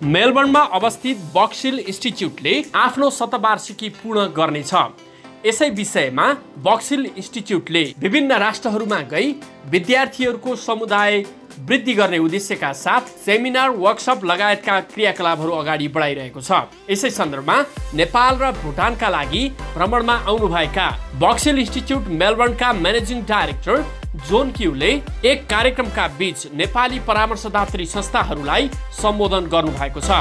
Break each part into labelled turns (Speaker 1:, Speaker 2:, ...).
Speaker 1: मेलबर्नमा अवस्थित बक्सिल इन्स्टिच्युटले आफ्नो शतवार्षिकी पूर्ण गर्नेछ। यसै विषयमा बक्सिल इन्स्टिच्युटले विभिन्न राष्ट्रहरूमा गई विद्यार्थीहरूको समुदाय वृद्धि गर्ने उद्देश्यका साथ सेमिनार, वर्कसप लगायतका क्रियाकलापहरू अगाडि बढाइरहेको छ। यसै सन्दर्भमा नेपाल र भुटानका लागि भ्रमणमा आउनुभएका बक्सिल इन्स्टिच्युट मेलबर्नका म्यानेजिङ डाइरेक्टर जोन क्यूले एक कार्यक्रमका बीच नेपाली परामर्शदात्री संस्थाहरूलाई सम्बोधन गर्नुभएको छ।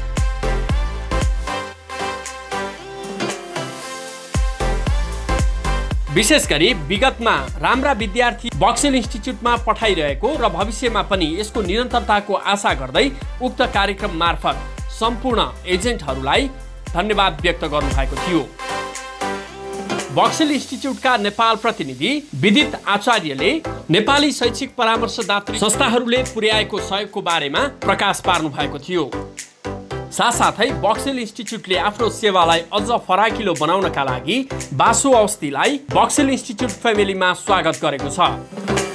Speaker 1: विशेष गरी विगतमा राम्रा विद्यार्थी बक्सिल इन्स्टिच्युटमा पठाइरहेको र भविष्यमा पनि यसको निरन्तरताको आशा गर्दै उक्त कार्यक्रम मार्फत सम्पूर्ण एजेन्टहरूलाई धन्यवाद व्यक्त गर्नुभएको थियो। बक्सिल इन्स्टिच्युटका नेपाल प्रतिनिधि विदित आचार्यले नेपाली शैक्षिक परामर्शदात्री संस्थाहरूले पुर्याएको सहयोगको बारेमा प्रकाश पार्नु भएको थियो। साथसाथै बक्सिल इन्स्टिच्युटले आफ्नो सेवालाई अझ फराकिलो बनाउनका लागि बासु अवस्थीलाई बक्सिल इन्स्टिच्युट फ्यामिलीमा स्वागत गरेको छ।